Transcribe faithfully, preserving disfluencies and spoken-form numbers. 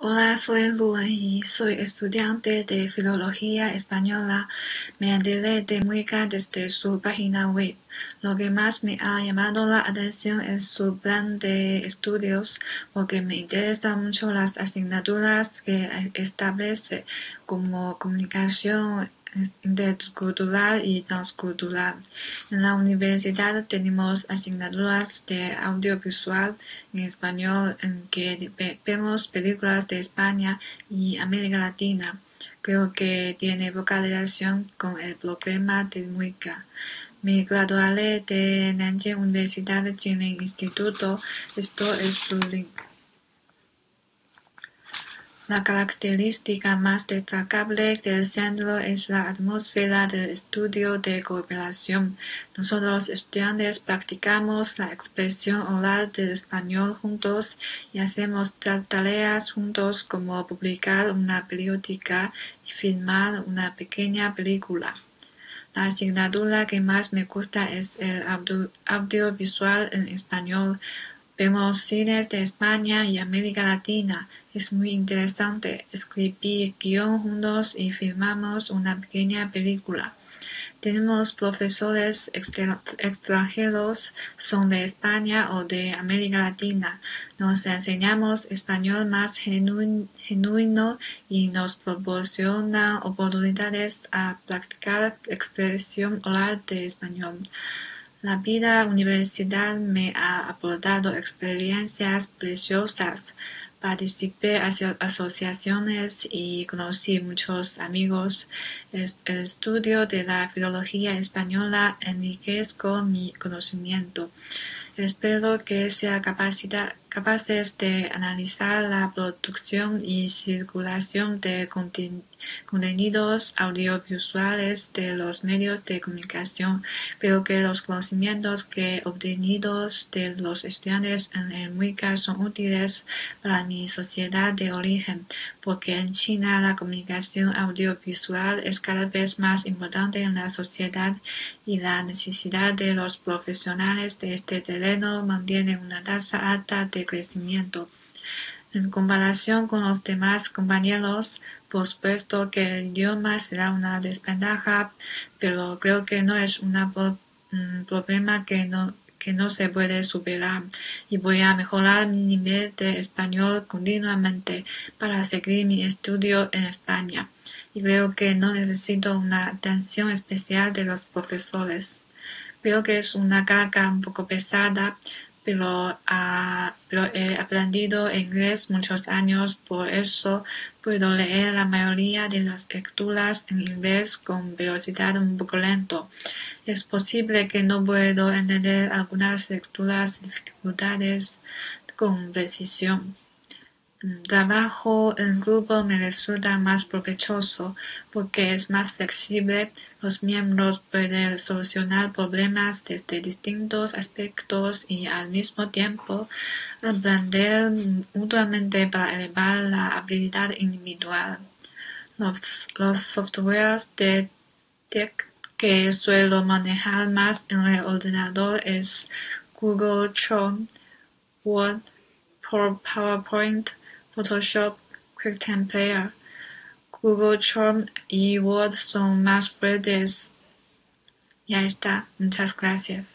Hola, soy Luan y soy estudiante de Filología Española. Me enteré de Mujica desde su página web. Lo que más me ha llamado la atención es su plan de estudios, porque me interesan mucho las asignaturas que establece, como comunicación intercultural y transcultural. En la universidad tenemos asignaturas de audiovisual en español en que vemos películas de España y América Latina. Creo que tiene poca relación con el problema de Mujica. Me graduaré de Nanjing Universidad Jilin Instituto. Esto es su link. La característica más destacable del centro es la atmósfera del estudio de cooperación. Nosotros estudiantes practicamos la expresión oral del español juntos y hacemos tareas juntos como publicar una periódica y filmar una pequeña película. La asignatura que más me gusta es el audiovisual en español. Vemos cines de España y América Latina. Es muy interesante. Escribí guión juntos y filmamos una pequeña película. Tenemos profesores extranjeros, son de España o de América Latina. Nos enseñamos español más genuino y nos proporcionan oportunidades a practicar expresión oral de español. La vida universitaria me ha aportado experiencias preciosas. Participé en asociaciones y conocí muchos amigos. El estudio de la filología española enriqueció mi conocimiento. Espero que sean capaces de analizar la producción y circulación de contenidos audiovisuales de los medios de comunicación. Creo que los conocimientos que obtenidos de los estudiantes en el Mujica son útiles para mi sociedad de origen, porque en China la comunicación audiovisual es cada vez más importante en la sociedad y la necesidad de los profesionales de este terreno mantiene una tasa alta de crecimiento. En comparación con los demás compañeros, por supuesto que el idioma será una desventaja, pero creo que no es un problema que no, que no se puede superar, y voy a mejorar mi nivel de español continuamente para seguir mi estudio en España. Y creo que no necesito una atención especial de los profesores. Creo que es una carga un poco pesada, pero, uh, pero he aprendido inglés muchos años, por eso puedo leer la mayoría de las lecturas en inglés con velocidad un poco lento. Es posible que no puedo entender algunas lecturas y dificultades con precisión. El trabajo en grupo me resulta más provechoso porque es más flexible. Los miembros pueden solucionar problemas desde distintos aspectos y al mismo tiempo aprender mutuamente para elevar la habilidad individual. Los, los softwares de tech que suelo manejar más en el ordenador es Google Chrome, Word, PowerPoint, Photoshop, QuickTime Player. Google Chrome y Word son más fuertes. Ya está. Muchas gracias.